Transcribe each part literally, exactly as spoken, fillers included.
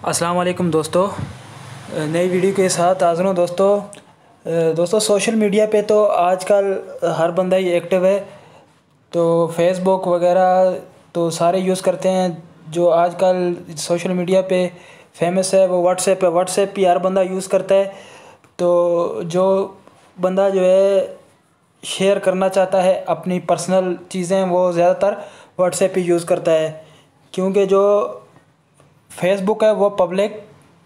अस्सलाम वालेकुम दोस्तों, नई वीडियो के साथ हाज़िर हूँ दोस्तों। दोस्तों सोशल मीडिया पे तो आजकल हर बंदा ही एक्टिव है। तो फेसबुक वगैरह तो सारे यूज़ करते हैं। जो आजकल सोशल मीडिया पे फेमस है वो व्हाट्सएप है। व्हाट्सएप भी हर बंदा यूज़ करता है। तो जो बंदा जो है शेयर करना चाहता है अपनी पर्सनल चीज़ें, वो ज़्यादातर व्हाट्सएप ही यूज़ करता है, क्योंकि जो फेसबुक है वो पब्लिक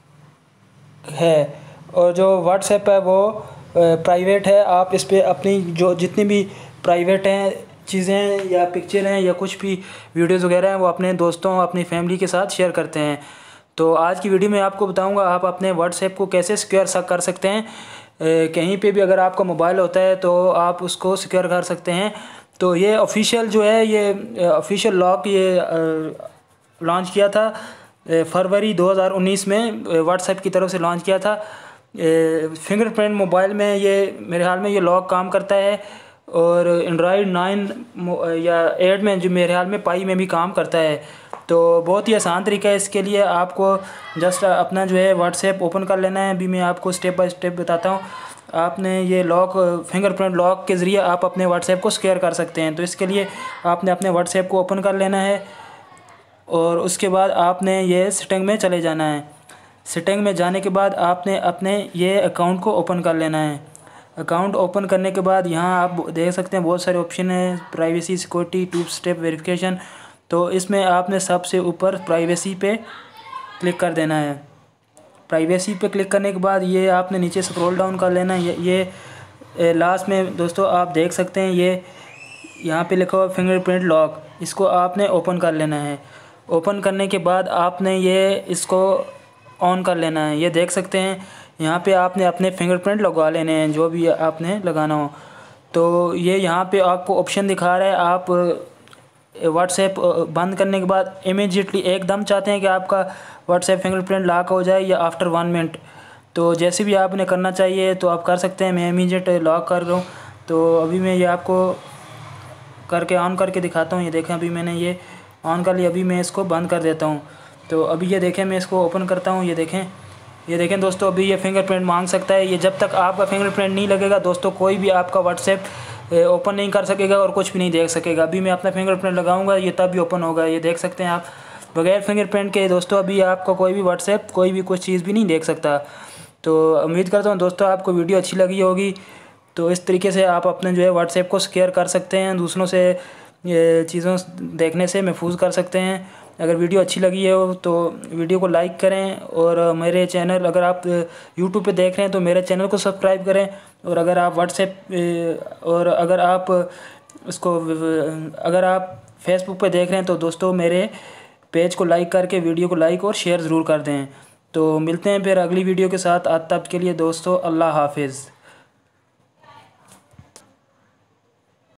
है और जो व्हाट्सएप है वो प्राइवेट है। आप इस पे अपनी जो जितनी भी प्राइवेट हैं चीज़ें या पिक्चर हैं या कुछ भी वीडियोज़ वगैरह हैं वो अपने दोस्तों अपनी फैमिली के साथ शेयर करते हैं। तो आज की वीडियो में आपको बताऊंगा आप अपने व्हाट्सएप को कैसे सिक्योर कर सकते हैं। कहीं पे भी अगर आपका मोबाइल होता है तो आप उसको सिक्योर कर सकते हैं। तो ये ऑफिशियल जो है ये ऑफिशियल लॉक ये लॉन्च किया था फरवरी दो हज़ार उन्नीस में, व्हाट्सएप की तरफ से लॉन्च किया था। फिंगरप्रिंट मोबाइल में ये मेरे ख्याल में ये लॉक काम करता है और एंड्रॉयड नाइन या एट में जो मेरे ख्याल में पाई में भी काम करता है। तो बहुत ही आसान तरीका है इसके लिए। आपको जस्ट अपना जो है व्हाट्सएप ओपन कर लेना है। अभी मैं आपको स्टेप बाय स्टेप बताता हूँ। आपने ये लॉक फिंगरप्रिंट लॉक के ज़रिए आप अपने व्हाट्सएप को सिक्योर कर सकते हैं। तो इसके लिए आपने अपने व्हाट्सएप को ओपन कर लेना है और उसके बाद आपने ये सेटिंग में चले जाना है। सेटिंग में जाने के बाद आपने अपने ये अकाउंट को ओपन कर लेना है। अकाउंट ओपन करने के बाद यहाँ आप देख सकते हैं बहुत सारे ऑप्शन हैं, privacy, security, two step verification. तो इसमें आपने सबसे ऊपर प्राइवेसी पे क्लिक कर देना है। प्राइवेसी पे क्लिक करने के बाद ये आपने नीचे स्क्रॉल डाउन कर लेना है। ये, ये लास्ट में दोस्तों आप देख सकते हैं ये यहाँ पे लिखा हुआ फिंगरप्रिंट लॉक, इसको आपने ओपन कर लेना है। ओपन करने के बाद आपने ये इसको ऑन कर लेना है। ये देख सकते हैं यहाँ पे आपने अपने फिंगरप्रिंट लगवा लेने हैं जो भी आपने लगाना हो। तो ये यहाँ पे आपको ऑप्शन दिखा रहा है। आप व्हाट्सएप बंद करने के बाद इमीडिएटली एकदम चाहते हैं कि आपका व्हाट्सएप फिंगरप्रिंट लॉक हो जाए या आफ्टर वन मिनट, तो जैसे भी आपने करना चाहिए तो आप कर सकते हैं। मैं इमीडिएट लॉक कर रहा हूँ। तो अभी मैं ये आपको करके ऑन करके दिखाता हूँ। ये देखें अभी मैंने ये ऑन कर लिया। अभी मैं इसको बंद कर देता हूँ। तो अभी ये देखें मैं इसको ओपन करता हूँ। ये देखें ये देखें दोस्तों अभी ये फिंगरप्रिंट मांग सकता है। ये जब तक आपका फिंगरप्रिंट नहीं लगेगा दोस्तों कोई भी आपका व्हाट्सएप ओपन नहीं कर सकेगा और कुछ भी नहीं देख सकेगा। अभी मैं अपना फिंगरप्रिंट लगाऊंगा ये तब भी ओपन होगा। ये देख सकते हैं आप बगैर फिंगरप्रिंट के दोस्तों अभी आपका कोई भी व्हाट्सएप कोई भी कुछ चीज़ भी नहीं देख सकता। तो उम्मीद करता हूँ दोस्तों आपको वीडियो अच्छी लगी होगी। तो इस तरीके से आप अपने जो है व्हाट्सएप को सिक्योर कर सकते हैं, दूसरों से ये चीज़ों देखने से महफूज कर सकते हैं। अगर वीडियो अच्छी लगी हो तो वीडियो को लाइक करें और मेरे चैनल अगर आप यूट्यूब पे देख रहे हैं तो मेरे चैनल को सब्सक्राइब करें। और अगर आप व्हाट्सएप और अगर आप उसको अगर आप फेसबुक पे देख रहे हैं तो दोस्तों मेरे पेज को लाइक करके वीडियो को लाइक और शेयर ज़रूर कर दें। तो मिलते हैं फिर अगली वीडियो के साथ। आज तक के लिए दोस्तों अल्लाह हाफिज़।